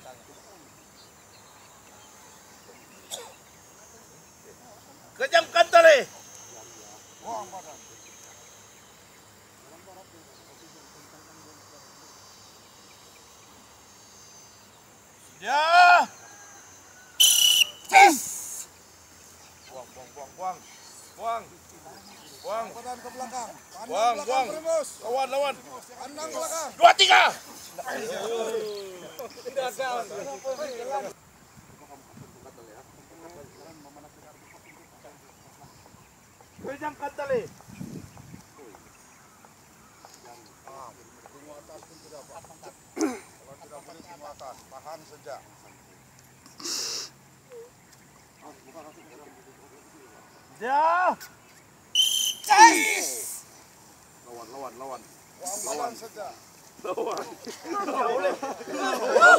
Kejamkan tali. Ya. Buang. Badan ke belakang. Buang. Primus. Lawan. Pandang belakang. 2, 3. Kejamkan tali. Tunggu atas pun tidak apa. Kalau tidak boleh tunggu atas, tahan saja. Ya. Lawan saja. Lawan.